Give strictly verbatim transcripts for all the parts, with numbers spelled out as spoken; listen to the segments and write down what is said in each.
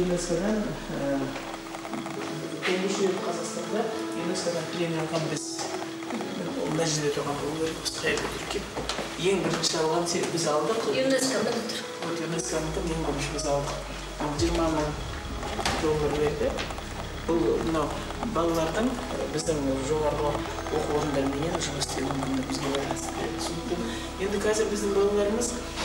ЮНЕСКО-дан Теңгеші Қазақстанда ЮНЕСКО-дан премия алған біз мына жерде тұрған болуымыз қайда түркен. Ең бірінші алған біз алдық. ЮНЕСКО-дан тұр. ЮНЕСКО-дан ең бірінші біз алдық. жиырма мың доллар берді. Бұл балалардың біздің жоғарғы оқу орындарымен жұмыс істеуіне бізге байланысты. Енді қазір біздің балаларымыз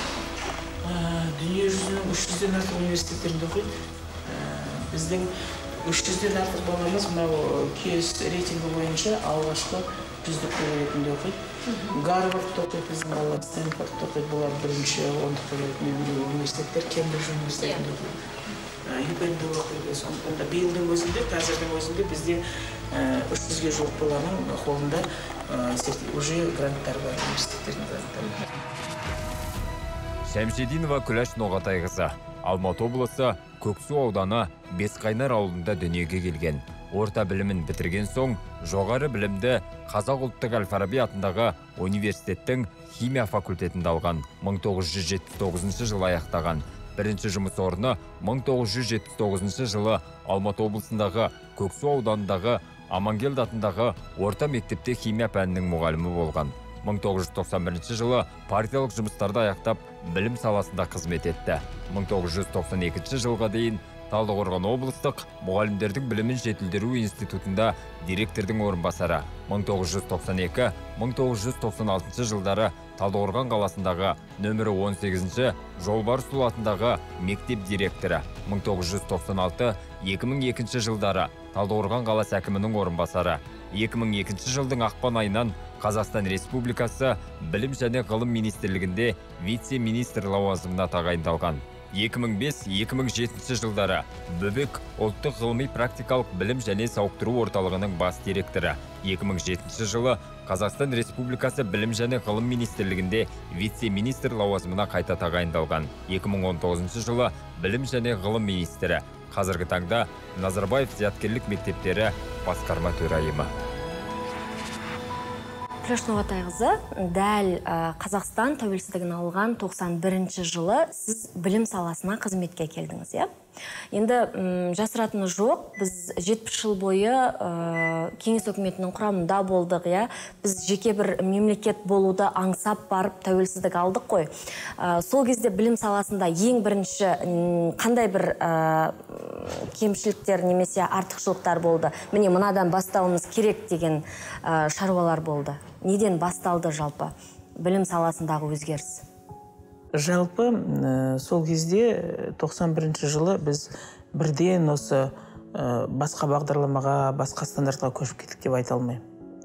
дүние жүзінің үш жүзден артық университеттерінде оқиды. Біздің үш жүзден артық баламыз мынау кес рейтингі бойынша алғашқы жүздікті ретінде оқиды. Гарвардта оқиды біздің балалар, Стэнфордта оқиды, бұлар бірінші ондықта ретінде университеттер, Кембридж университетінде оқиды. ЮПенде оқиды. Сондықтан да биылдың өзінде, қазірдің өзінде бізде үш жүзге жуық баланың қолында уже гранттар бар, университеттердің гранттары бар. Шәмшидинова Күләш Ноғатайқызы, Алматы облысы Көксу ауданы Бесқайнар ауылында дүниеге келген. Орта білімін бітірген соң, жоғары білімді Қазақ ұлттық Әл-Фараби атындағы университеттің химия факультетінде алған. мың тоғыз жүз жетпіс тоғызыншы жылы аяқтаған. Бірінші жұмыс орны мың тоғыз жүз жетпіс тоғызыншы жылы Алматы облысындағы Көксу ауданындағы Амангелді атындағы орта мектепте химия пәнінің мұғалімі болған. мың тоғыз жүз тоқсан бірінші жылы партиялық жұмыстарды аяқтап, білім саласында қызмет етті. мың тоғыз жүз тоқсан екінші жылға дейін Талдықорған облыстық мұғалімдердің білімін жетілдіру институтында директордың орынбасары. мың тоғыз жүз тоқсан екі - мың тоғыз жүз тоқсан алтыншы жылдары Талдықорған қаласындағы нөмірі он сегізінші Жолбарысұлы атындағы мектеп директоры. мың тоғыз жүз тоқсан алты - екі мың екінші жылдары Талдықорған қаласы әкімінің орынбасары. екі мың екінші жылдың ақпан айынан Қазақстан Республикасы Білім және ғылым министрлігінде вице-министр лауазымына тағайындалған. екі мың бес - екі мың жетінші жылдары Бөбек ұлттық ғылыми практикалық білім және сауықтыру орталығының бас директоры. екі мың жетінші жылы Қазақстан Республикасы Білім және ғылым министрлігінде вице-министр лауазымына қайта тағайындалған. екі мың он тоғызыншы жылы Білім және ғылым министрі. Қазіргі таңда Назарбаев зияткерлік мектептері басқарма төрайымы. Күләш Ноғатайқызы, дәл Қазақстан тәуелсіздігін алған тоқсан бірінші жылы сіз білім саласына қызметке келдіңіз, иә? Енді жасыратыны жоқ, біз жетпіс жыл бойы кеңес үкіметінің құрамында болдық, иә? Біз жеке бір мемлекет болуды аңсап барып тәуелсіздік алдық қой. Сол кезде білім саласында ең бірінші қандай бір кемшіліктер немесе артықшылықтар болды? Міне мынадан бастауымыз керек деген шаруалар болды. Неден басталды жалпы білім саласындағы өзгеріс? Жалпы сол кезде тоқсан бірінші жылы біз бірден осы басқа бағдарламаға, басқа стандартқа көшіп кеттік деп айта алмаймын.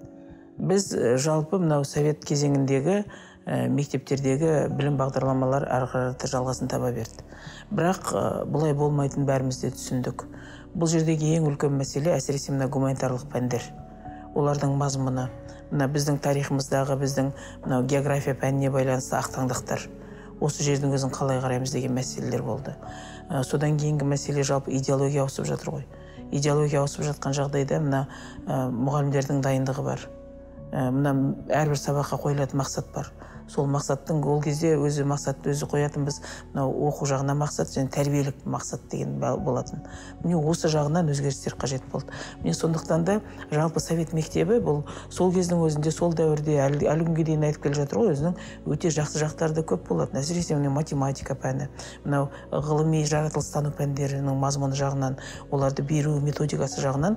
Біз жалпы мынау совет кезеңіндегі мектептердегі білім бағдарламалар ары қарата жалғасын таба берді. Бірақ бұлай болмайтын бәріміз де түсіндік. Бұл жердегі ең үлкен мәселе әсіресе мына гуманитарлық пәндер. Олардың мазмұны, мына біздің тарихымыздағы біздің мынау география пәніне байланысты ақтаңдақтар. Осы жердің өзін қалай қараймыз деген мәселелер болды. Содан кейінгі мәселе жалпы идеология ауысып жатыр ғой. Идеология ауысып жатқан жағдайда мына мұғалімдердің дайындығы бар. Мына әрбір сабаққа қойылатын мақсат бар. Сол мақсаттың ол кезде өзі мақсатты өзі қоятын біз оқу жағына мақсат және тәрбиелік мақсат деген болатын. Міне осы жағынан өзгерістер қажет болды. Міне сондықтан да жалпы совет мектебі бұл сол кездің өзінде сол дәуірде әлі күнге дейін айтып келе жатыр ғой, өзінің өте жақсы жақтары көп болатын. Әсіресе міне математика пәні, мынау ғылыми жаратылыстану пәндерінің мазмұны жағынан, оларды беру методикасы жағынан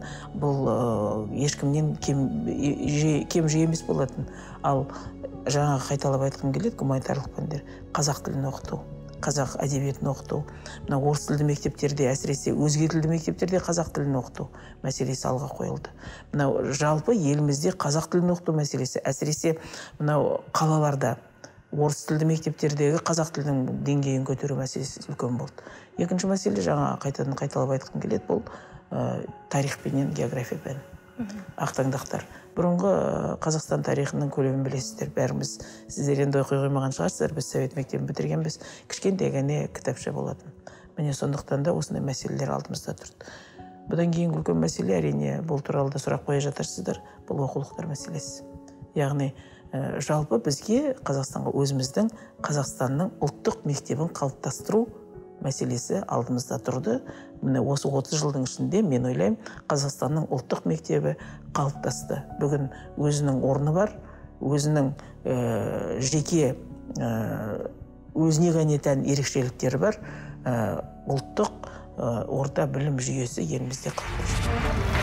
бұл ешкімнен кем жиі емес болатын. Ал жаңағы қайталап айтқым келеді, гуманитарлық пәндер, қазақ тілін оқыту, қазақ әдебиетін оқыту, мына орыс тілді мектептерде, әсіресе өзге тілді мектептерде қазақ тілін оқыту мәселесі алға қойылды. Мынау жалпы елімізде қазақ тілін оқыту мәселесі, әсіресе мынау қалаларда орыс тілді мектептердегі қазақ тілінің деңгейін көтеру мәселесі үлкен болды. Екінші мәселе жаңа қайтадан қайталап айтқым келеді, бұл тарих пенен география пәні. Ақтаңдақтар. Бұрынғы Қазақстан тарихының көлемін білесіздер, бәріміз. Сіздер енді оқи қоймаған шығарсыздар, біз совет мектебін бітіргенбіз, кішкентай ғана кітапша болатын. Міне сондықтан да осындай мәселелер алдымызда тұрды. Бұдан кейін үлкен мәселе, әрине, бұл туралы да сұрақ қоя жатарсыздар, бұл оқулықтар мәселесі. Яғни жалпы бізге Қазақстанға өзіміздің Қазақстанның ұлттық мектебін қалыптастыру мәселесі алдымызда тұрды. Міне осы отыз жылдың ішінде мен ойлаймын, Қазақстанның ұлттық мектебі қалыптасты. Бүгін өзінің орны бар, өзінің ә, жеке ә, өзіне ғана тән ерекшеліктері бар, ә, ұлттық ә, орта білім жүйесі елімізде қалыптасты.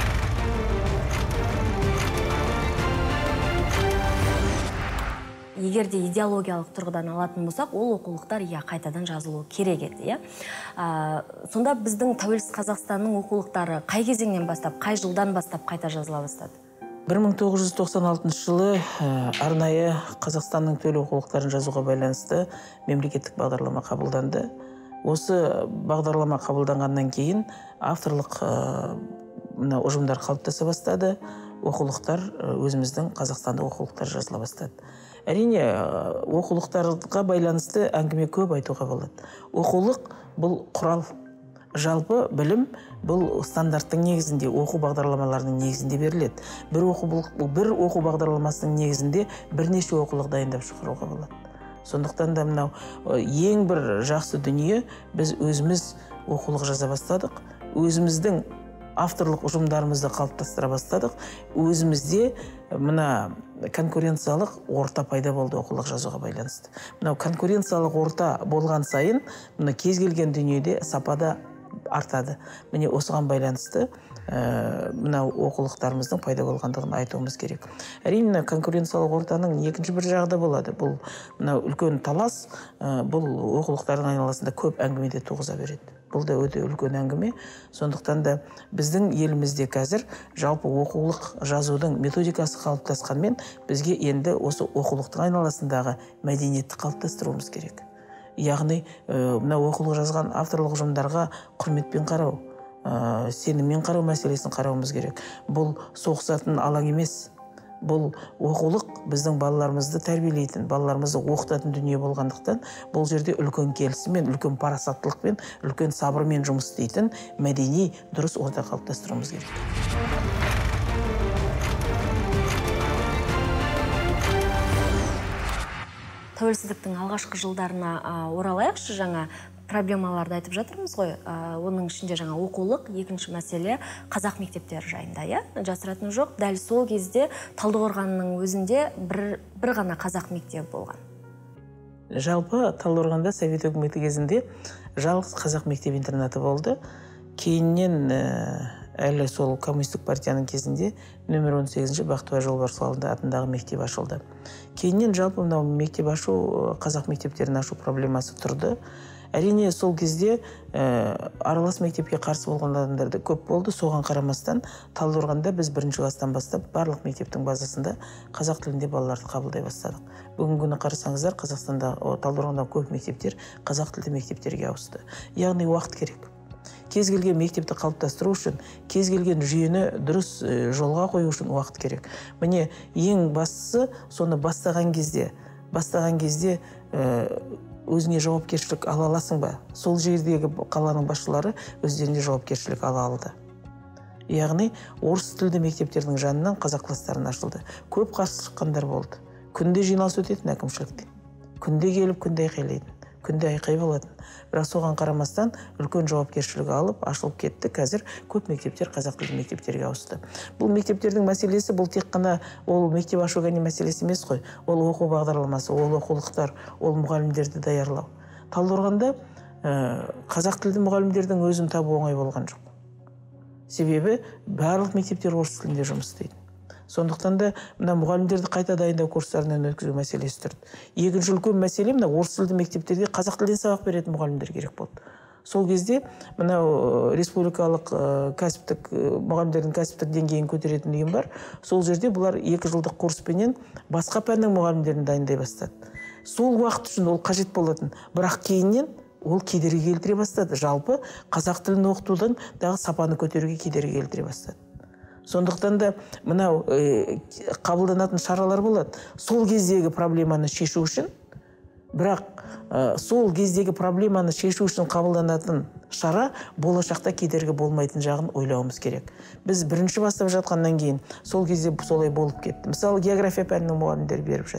Егер де идеологиялық тұрғыдан алатын болсақ, ол оқулықтар иә қайтадан жазылуы керек еді, иә. А, сонда біздің тәуелсіз Қазақстанның оқулықтары қай кезеңнен бастап, қай жылдан бастап қайта жазыла бастады? бір мың тоғыз жүз тоқсан алтыншы жылы арнайы Қазақстанның төл оқулықтарын жазуға байланысты мемлекеттік бағдарлама қабылданды. Осы бағдарлама қабылданғаннан кейін авторлық мына ұжымдар қалыптаса бастады, оқулықтар өзіміздің Қазақстандық оқулықтар жазыла бастады. Әрине, оқулықтарға байланысты әңгіме көп айтуға болады. Оқулық бұл құрал. Жалпы білім бұл стандарттың негізінде, оқу бағдарламаларының негізінде беріледі. Бір оқу, бір оқу бағдарламасының негізінде бірнеше оқулық дайындап шығаруға болады. Сондықтан да мынау ең бір жақсы дүние, біз өзіміз оқулық жаза бастадық, өзіміздің авторлық ұжымдарымызды қалыптастыра бастадық, өзімізде мына конкуренциялық орта пайда болды оқулық жазуға байланысты. Мынау конкуренциялық орта болған сайын, мына кез келген дүниеде сапада артады. Міне осыған байланысты мынау оқулықтарымыздың пайда болғандығын айтуымыз керек. Әрине, конкуренциялық ортаның екінші бір жағы да болады. Бұл мынау үлкен талас, бұл оқулықтардың айналасында көп әңгімеде туғыза береді. Бұл да өте үлкен әңгіме. Сондықтан да біздің елімізде қазір жалпы оқулық жазудың методикасы қалыптасқанмен, бізге енді осы оқулықтың айналасындағы мәдениетті қалыптастыруымыз керек. Яғни, мына оқулық жазған авторлық ұжымдарға құрметпен қарау, сеніммен қарау мәселесін қарауымыз керек. Бұл соғысатын алаң емес. Бұл оқулық біздің балаларымызды тәрбиелейтін, балаларымызды оқытатын дүние болғандықтан, бұл жерде үлкен келісіммен, үлкен парасаттылықпен, үлкен сабырмен жұмыс істейтін мәдени дұрыс орта қалыптастыруымыз керек. Тәуелсіздіктің алғашқы жылдарына оралайықшы, жаңа проблемаларды айтып жатырмыз ғой. Оның ішінде жаңа оқулық, екінші мәселе қазақ мектептері жайында, иә? Жасыратыны жоқ. Дәл сол кезде Талдықорғанның өзінде бір, бір ғана қазақ мектебі болған. Жалпы Талдықорғанда Совет үкіметі кезінде жалғыз қазақ мектеп интернаты болды. Кейіннен әлі сол коммунистік партияның кезінде нөмір он сегізінші Бақтыбай Жолбарысұлы атындағы мектеп ашылды. Кейіннен жалпы мынау мектеп ашу, қазақ мектептерін ашу проблемасы тұрды. Әрине, сол кезде ә, аралас мектепке қарсы болған адамдар да көп болды. Соған қарамастан Талдықорғанда біз бірінші класстан бастап барлық мектептің базасында қазақ тілінде балаларды қабылдай бастадық. Бүгінгі күні қарасаңыздар, Қазақстанда Талдықорғанда көп мектептер қазақ тілді мектептерге ауысты. Яғни уақыт керек. Кез келген мектепті қалыптастыру үшін, кез келген жүйені дұрыс жолға қою үшін уақыт керек. Міне, ең бастысы соны бастаған кезде, бастаған кезде ә, өзіне жауапкершілік ала аласың ба? Сол жердегі қаланың басшылары өздеріне жауапкершілік ала алды. Яғни, орыс тілді мектептердің жанынан қазақ кластарын ашылды. Көп қарсы шыққандар болды. Күнде жиналыс өтетін әкімшілікте. Күнде келіп, күнде айқайлайтын. Күнде айқай болатын. Бірақ соған қарамастан үлкен жауапкершілігі алып, ашылып кетті. Қазір көп мектептер қазақ тілді мектептерге ауысты. Бұл мектептердің мәселесі, бұл тек қана ол мектеп ашу ғана мәселесі емес қой. Ол оқу бағдарламасы, ол оқулықтар, ол мұғалімдерді даярлау. Талдықорғанда ә, қазақ тілді мұғалімдердің өзін табу оңай болған жоқ. Себебі барлық мектептер орыс тілінде жұмыс істейді. Сондықтан да мына мұғалімдерді қайта дайындау курстарынан өткізу мәселесі тұрды. Екінші үлкен мәселе, мына орыс тілді мектептерге қазақ тілден сабақ беретін мұғалімдер керек болды. Сол кезде мынау республикалық кәсіптік мұғалімдердің кәсіптік деңгейін көтеретін ұйым бар. Сол жерде бұлар екі жылдық курспенен басқа пәннің мұғалімдерін дайындай бастады. Сол уақыт үшін ол қажет болатын. Бірақ кейіннен ол кедергі келтіре бастады. Жалпы қазақ тілін оқытудың дағы сапаны көтеруге кедергі келтіре бастады. Сондықтан да мынау э, қабылданатын шаралар болады. Сол кездегі проблеманы шешу үшін, бірақ э, сол кездегі проблеманы шешу үшін қабылданатын шара болашақта кедергі болмайтын жағын ойлауымыз керек. Біз бірінші бастап жатқаннан кейін сол кезде солай болып кетті. Мысалы, география пәнінің мұғалімдері беріп жатты.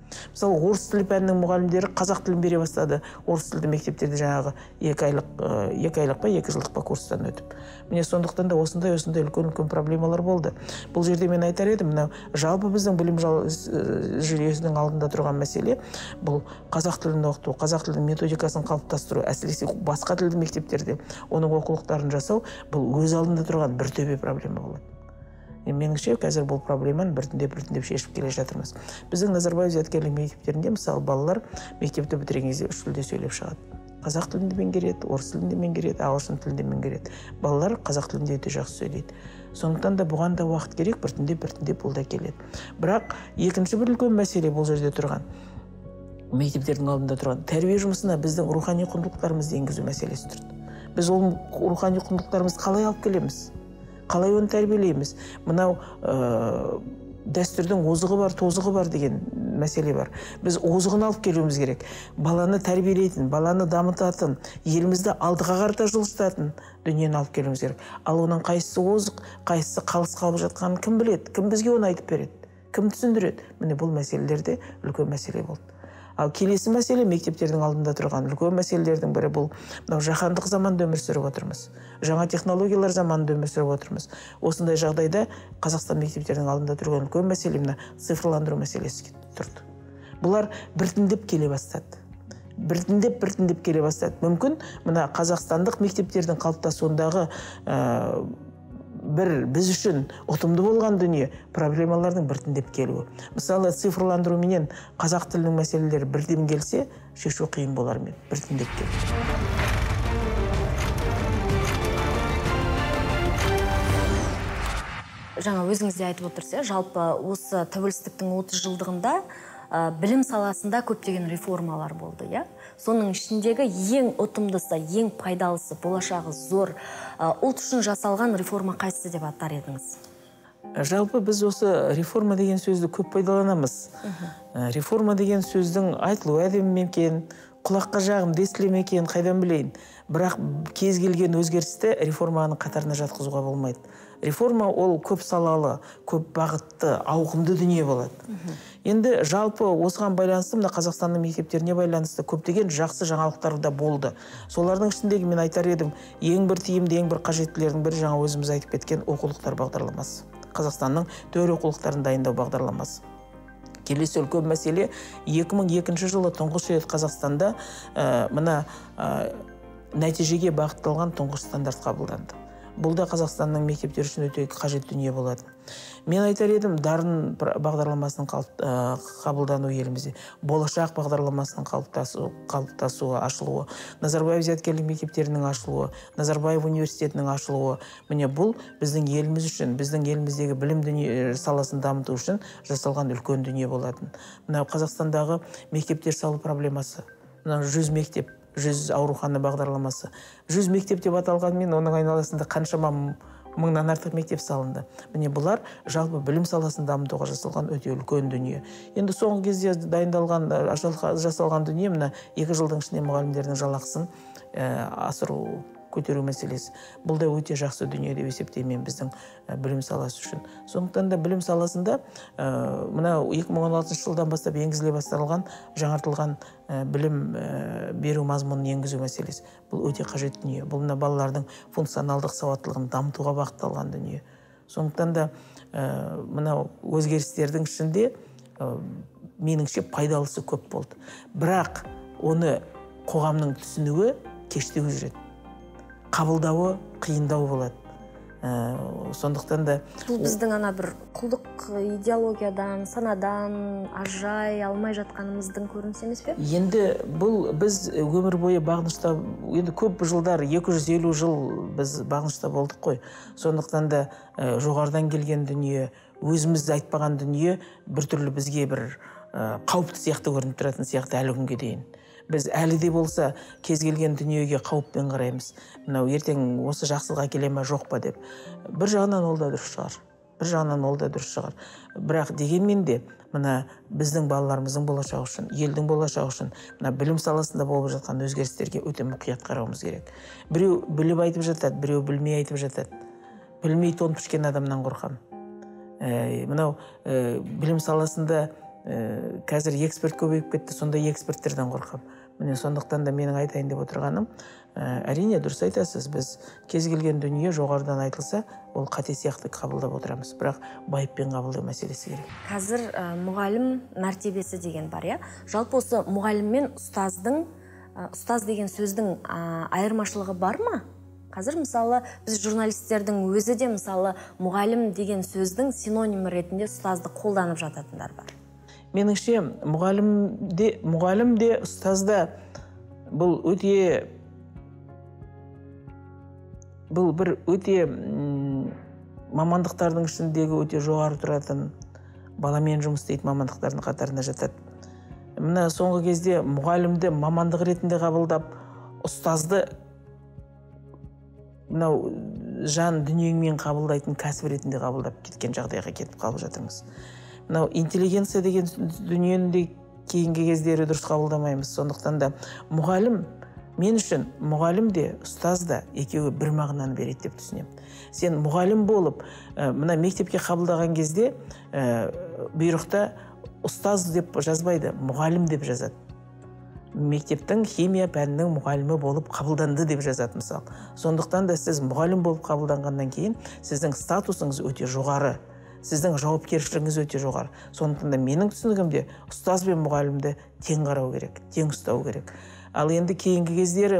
Мысалы, орыс тілі пәнінің мұғалімдері қазақ тілін бере бастады. Орыс тілді мектептерде жаңағы екі айлық, екі айлық па, екі жылдық па курстан өтіп. Міне сондықтан да осындай осындай үлкен-үлкен проблемалар болды. Бұл жерде мен айтар едім, мынау жалпы біздің білім жүйесінің алдында тұрған мәселе, бұл қазақ тілін оқыту, қазақ тілдің методикасын қалыптастыру, әсіресе басқа тілді мектептерде оның оқулықтарын жасау, бұл өз алдында тұрған бір төбе проблема болады. Меніңше, қазір бұл проблеманы біртіндеп-біртіндеп шешіп келе жатырмыз. Біздің Назарбаев зияткерлік мектептерінде, мысалы, балалар мектепті бітірген кезде үш тілде сөйлеп шығады. Қазақ тілінде меңгереді, орыс тілінде меңгереді, ағылшын тілінде меңгереді. Балалар қазақ тілінде өте жақсы сөйлейді. Сондықтан да бұған да уақыт керек, біртіндеп-біртіндеп бұл да келеді. Бірақ екінші бір үлкен мәселе бұл жерде тұрған, мектептердің алдында тұрған тәрбие жұмысына біздің рухани құндылықтарымызды енгізу мәселесі тұрды. Біз ол рухани құндылықтарымызды қалай алып келеміз? Қалай оны тәрбиелейміз? Мынау дәстүрдің озығы бар, тозығы бар деген мәселе бар. Біз озығын алып келуіміз керек. Баланы тәрбиелейтін, баланы дамытатын, елімізді алдыға қарата жылжытатын дүниені алып келуіміз керек. Ал оның қайсысы озық, қайсысы қалыс қалып жатқанын кім біледі? Кім бізге оны айтып береді? Кім түсіндіреді? Міне бұл мәселелерде үлкен мәселе болды. Ал келесі мәселе мектептердің алдында тұрған үлкен мәселелердің бірі бұл жаһандық заманда өмір сүріп отырмыз. Жаңа технологиялар заманында өмір сүріп отырмыз. Осындай жағдайда Қазақстан мектептердің алдында тұрған үлкен мәселе мына цифрландыру мәселесі тұрды. Бұлар біртіндеп келе бастады. Біртіндеп біртіндеп келе бастады. Мүмкін мына қазақстандық мектептердің қалыптасуындағы бір біз үшін ұтымды болған дүние проблемалардың біртіндеп келуі. Мысалы, цифрландыру менен қазақ тілінің мәселелері бірден келсе, шешу қиын болар мен, біртіндеп келді. Жаңа өзіңіз де айтып отырсыз, жалпы осы тәуелсіздіктің отыз жылдығында білім саласында көптеген реформалар болды, иә? Соның ішіндегі ең ұтымдысы, ең пайдалысы, болашағы зор, ұлт үшін жасалған реформа қайсысы деп атар едіңіз? Жалпы біз осы реформа деген сөзді көп пайдаланамыз. Реформа деген сөздің айтылу әдемі екен, құлаққа жағым естіле екен, қайдан білейін. Бірақ кез келген өзгерісті реформаның қатарына жатқызуға болмайды. Реформа ол көп салалы, көп бағытты, ауқымды дүние болады. Енді жалпы осыған байланысты, мына Қазақстанның мектептеріне байланысты көптеген жақсы жаңалықтар да болды. Солардың ішіндегі мен айтар едім, ең бір тиімді, ең бір қажеттілердің бірі жаңа өзіміз айтып кеткен оқулықтар бағдарламасы. Қазақстанның төл оқулықтарын дайындау бағдарламасы. Келесі үлкен мәселе, екі мың екінші жылы тұңғыш рет Қазақстанда мына нәтижеге бағытталған тұңғыш стандарт қабылданды. Бұл да Қазақстанның мектептері үшін өте қажет дүние болады. Мен айтар едім, дарын бағдарламасының қабылдану елімізде, болашақ бағдарламасының қалыптасуы, ашылуы, Назарбаев зияткерлік мектептерінің ашылуы, Назарбаев университетінің ашылуы, міне бұл біздің еліміз үшін, біздің еліміздегі білім саласын дамыту үшін жасалған үлкен дүние болатын. Мына Қазақстандағы мектептер салу проблемасы, жүз мектеп, жүз аурухана бағдарламасы. жүз мектеп деп аталғанмен, оның айналасында қаншама мыңнан артық мектеп салынды. Міне бұлар жалпы білім саласын дамытуға жасалған өте үлкен дүние. Енді соңғы кезде дайындалған, жасалған дүние, мына екі жылдың ішінде мұғалімдердің жалақысын асыру, көтеру мәселесі. Бұл да өте жақсы дүние деп есептеймін біздің білім саласы үшін. Сондықтан да білім саласында мына екі мың он алтыншы жылдан бастап енгізіле басталған, жаңартылған білім беру мазмұнын енгізу мәселесі. Бұл өте қажет дүние. Бұл мына балалардың функционалдық сауаттылығын дамытуға бағытталған дүние. Сондықтан да мына өзгерістердің ішінде меніңше пайдалысы көп болды. Бірақ оны қоғамның түсінуі кештеу жүреді. Қабылдауы қиындау болады. Сондықтан да... Бұл біздің ана бір құлдық идеологиядан, санадан ажырай алмай жатқанымыздың көрінісі емес пе? Енді бұл біз өмір бойы бағынышта, енді көп жылдар, екі жүз елу жыл біз бағынышта болдық қой. Сондықтан да жоғарыдан келген дүние, өзіміз айтпаған дүние біртүрлі бізге бір қауіпті сияқты көрініп тұратын сияқты әлі күнге дейін. Біз әлі де болса кез келген дүниеге қауіппен қараймыз. Мынау ертең осы жақсылық әкеле ме жоқ па деп. Бір жағынан ол да дұрыс шығар. Бір жағынан ол да дұрыс шығар. Бірақ дегенмен де мына біздің балаларымыздың болашағы үшін, елдің болашағы үшін, мына білім саласында болып жатқан өзгерістерге өте мұқият қарауымыз керек. Біреу біліп айтып жатады, біреу білмей айтып жатады. Білмей тон пішкен адамнан қорқам. Мынау білім саласында ә, қазір эксперт көбейіп кетті, сондай эксперттерден қорқам. Міне сондықтан да менің айтайын деп отырғаным, ә, әрине дұрыс айтасыз, біз кез келген дүние жоғарыдан айтылса, ол қате сияқты қабылдап отырамыз, бірақ байыппен қабылдау мәселесі керек. Қазір ә, мұғалім мәртебесі деген бар, иә? Жалпы осы мұғалім мен ұстаздың, ә, ұстаз деген сөздің ә, айырмашылығы бар ма? Қазір мысалы біз журналистердің өзі де мысалы мұғалім деген сөздің синонимі ретінде ұстазды қолданып жататындар бар. Меніңше мұғалім де, мұғалім де ұстазда бұл өте бұл бір өте мамандықтардың ішіндегі өте жоғары тұратын баламен жұмыс істейтін мамандықтардың қатарына жатады. Мына соңғы кезде мұғалімді мамандық ретінде қабылдап, ұстазды мынау жан дүниеңмен қабылдайтын кәсіп ретінде қабылдап кеткен жағдайға кетіп қалып жатырмыз. Мынау интеллигенция деген дүниені де кейінгі кездері дұрыс қабылдамаймыз. Сондықтан да мұғалім, мен үшін мұғалім де, ұстаз да екеуі бір мағынаны береді деп түсінемін. Сен мұғалім болып, мына мектепке қабылдаған кезде бұйрықта ұстаз деп жазбайды, мұғалім деп жазады. Мектептің химия пәнінің мұғалімі болып қабылданды деп жазады мысалы. Сондықтан да сіз мұғалім болып қабылданғаннан кейін сіздің статусыңыз өте жоғары, сіздің жауапкершілігіңіз өте жоғары. Сондықтан да менің түсінігімде ұстаз бен мұғалімді тең қарау керек, тең ұстау керек. Ал енді кейінгі кездері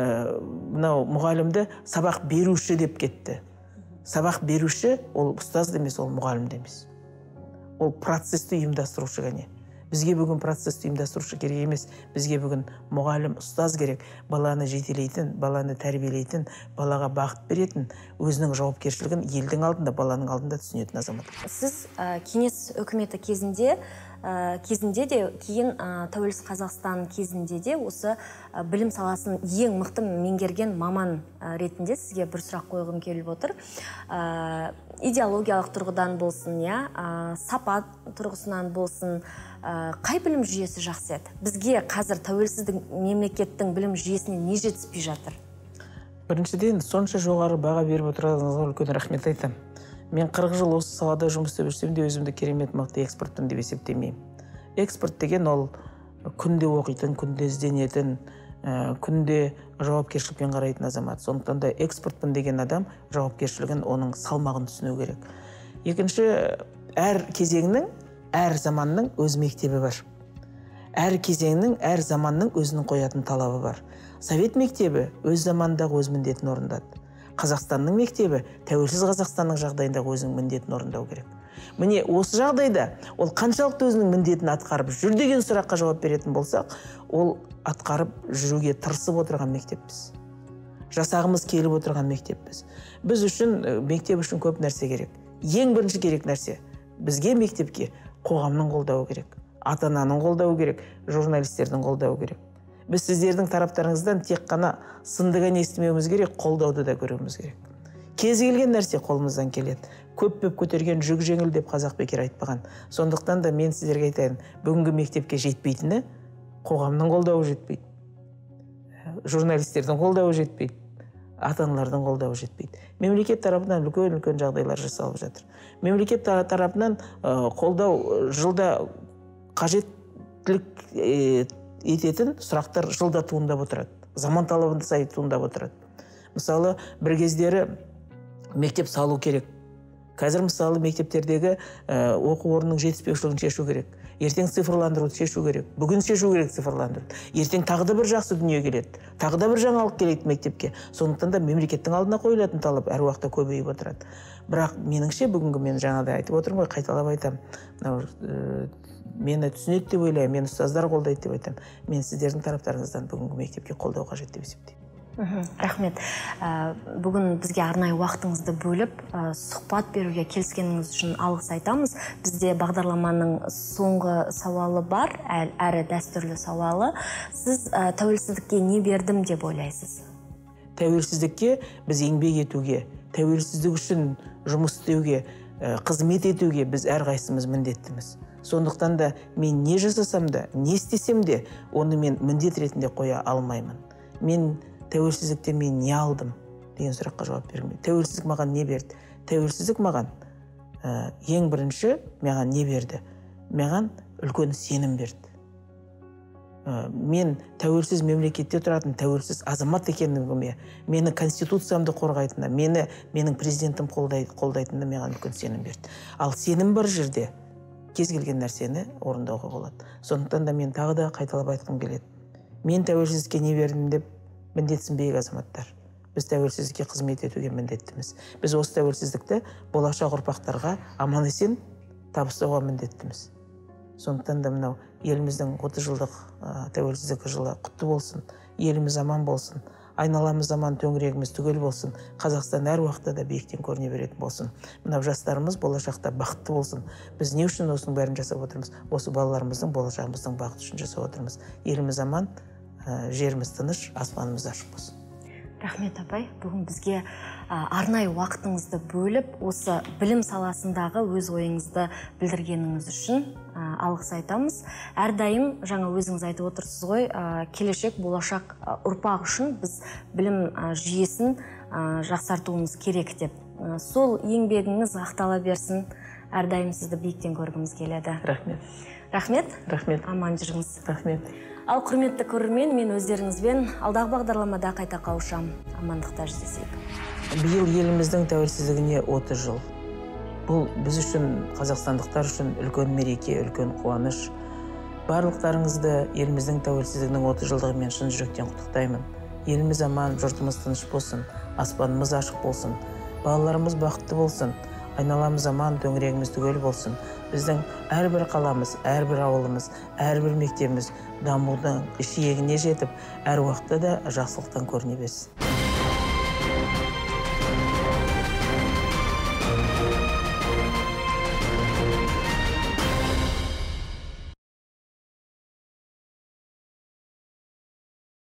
мынау мұғалімді сабақ беруші деп кетті. Сабақ беруші ол ұстаз емес, ол мұғалім емес. Ол процесті ұйымдастырушы ғана. Бізге бүгін процесті ұйымдастырушы керек емес, бізге бүгін мұғалім, ұстаз керек, баланы жетелейтін, баланы тәрбиелейтін, балаға бағыт беретін, өзінің жауапкершілігін елдің алдында, баланың алдында түсінетін азамат. Сіз ә, кеңес үкіметі кезінде ә, кезінде де, кейін ә, тәуелсіз Қазақстан кезінде де осы ә, білім саласын ең мықты меңгерген маман ә, ретінде сізге бір сұрақ қойғым келіп отыр. Ә, идеологиялық тұрғыдан болсын, я, ә, сапа тұрғысынан болсын, қай білім жүйесі жақсы еді? Бізге қазір тәуелсіздің мемлекеттің білім жүйесіне не жетіспей жатыр? Біріншіден, сонша жоғары баға беріп отырғаныңызға үлкен рахмет айтамын. Мен қырық жыл осы салада жұмыс істеп жүрсем де өзімді керемет мықты экспертпін деп есептемеймін. Эксперт деген ол күнде оқитын, күнде ізденетін, күнде жауапкершілікпен қарайтын азамат. Сондықтан да экспертпін деген адам жауапкершілігін, оның салмағын түсіну керек. Екінші, әр кезеңнің, әр заманның өз мектебі бар. Әр кезеңнің, әр заманның өзінің қоятын талабы бар. Совет мектебі өз замандағы өз міндетін орындады. Қазақстанның мектебі тәуелсіз Қазақстанның жағдайындағы өзінің міндетін орындау керек. Міне осы жағдайда ол қаншалықты өзінің міндетін атқарып жүр деген сұраққа жауап беретін болсақ, ол атқарып жүруге тырысып отырған мектеппіз. Жасағымыз келіп отырған мектеппіз. Біз үшін, мектеп үшін көп нәрсе керек. Ең бірінші керек нәрсе бізге мектепке қоғамның қолдауы керек, ата-ананың қолдауы керек, журналистердің қолдауы керек. Біз сіздердің тараптарыңыздан тек қана сынды ғана естімеуіміз керек, қолдауды да көруіміз керек. Кез келген нәрсе қолымыздан келеді. Көп-көп көтерген жүк жеңіл деп қазақ бекер айтпаған. Сондықтан да мен сіздерге айтайын, бүгінгі мектепке жетпейтіні қоғамның қолдауы жетпейді, журналистердің қолдауы жетпейді, ата-аналардың қолдауы жетпейді. Мемлекет тарапынан үлкен-үлкен жағдайлар жасалып жатыр. Мемлекет тарапынан қолдау жылда қажеттілік ететін сұрақтар жылда туындап отырады. Заман талабына сай туындап отырады. Мысалы, бір кездері мектеп салу керек. Қазір мысалы мектептердегі оқу орнының жетіспеушілігін шешу керек. Ертең цифрландыруды шешу керек. Бүгін шешу керек цифрландыруды. Ертең тағы да бір жақсы дүние келеді. Тағы да бір жаңалық келеді мектепке. Сондықтан да мемлекеттің алдына қойылатын талап әр уақытта көбейіп отырады. Бірақ меніңше бүгінгі мен жаңада айтып отырмын ғой, қайталап айтамын. Мені түсінеді деп ойлаймын, мені ұстаздар қолдайды деп айтамын. Мен сіздердің тараптарыңыздан бүгінгі мектепке қолдау қажет деп есептеймін. Рахмет. Бүгін бізге арнайы уақытыңызды бөліп, сұхбат беруге келіскеніңіз үшін алғыс айтамыз. Бізде бағдарламаның соңғы сауалы бар, әрі дәстүрлі сауалы. Сіз тәуелсіздікке не бердім деп ойлайсыз? Тәуелсіздікке біз еңбек етуге, тәуелсіздік үшін жұмыс істеуге, қызмет етуге біз әрқайсымыз міндеттіміз. Сондықтан да мен не жасасам да, не істесем де, оны мен міндет ретінде қоя алмаймын. Мен тәуелсіздіктен мен не алдым деген сұраққа жауап бермеймін. Тәуелсіздік маған не берді? Тәуелсіздік маған ең бірінші маған не берді? Маған үлкен сенім берді. Мен тәуелсіз мемлекетте тұратын тәуелсіз азамат екендігіме, мені конституциямды қорғайтынына, мені менің президентім қолдайтынына маған үлкен сенім берді. Ал сенім бар жерде кез келген нәрсені орындауға болады. Сондықтан да мен тағы да қайталап айтқым келеді. Мен тәуелсіздікке не бердім деп міндетсінбейік азаматтар. Біз тәуелсіздікке қызмет етуге міндеттіміз. Біз осы тәуелсіздікті болашақ ұрпақтарға аман есен табыстауға міндеттіміз. Сондықтан да мынау еліміздің отыз жылдық тәуелсіздік жылы құтты болсын, еліміз аман болсын, айналамыз аман, төңірегіміз түгел болсын, Қазақстан әр уақытта да биіктен көріне беретін болсын. Мынау жастарымыз болашақта бақытты болсын. Біз не үшін осының бәрін жасап отырмыз? Осы балаларымыздың, болашағымыздың бақыты үшін жасап отырмыз. Еліміз аман, жеріміз тыныш, аспанымыз ашық болсын. Рахмет апай, бүгін бізге арнайы уақытыңызды бөліп, осы білім саласындағы өз ойыңызды білдіргеніңіз үшін алғыс айтамыз. Әрдайым жаңа өзіңіз айтып отырсыз ғой, келешек болашақ ұрпақ үшін біз білім жүйесін жақсартуымыз керек деп. Сол еңбегіңіз ақтала берсін. Әрдайым сізді биіктен көргіміз келеді. Рахмет. Рахмет. Рахмет. Аман жүріңіз. Рахмет. Ал құрметті көрермен, мен өздеріңізбен алдағы бағдарламада қайта қауышам. Амандықта жүздесейік. Биыл еліміздің тәуелсіздігіне отыз жыл. Бұл біз үшін, қазақстандықтар үшін үлкен мереке, үлкен қуаныш. Барлықтарыңызды еліміздің тәуелсіздігінің отыз жылдығымен шын жүректен құттықтаймын. Еліміз аман, жұртымыз тыныш болсын, аспанымыз ашық болсын, балаларымыз бақытты болсын, айналамыз аман, төңірегіміз түгел болсын. Біздің әрбір қаламыз, әрбір ауылымыз, әрбір мектебіміз дамудың шиегіне жетіп, әр уақытта да жақсылықтан көріне берсін.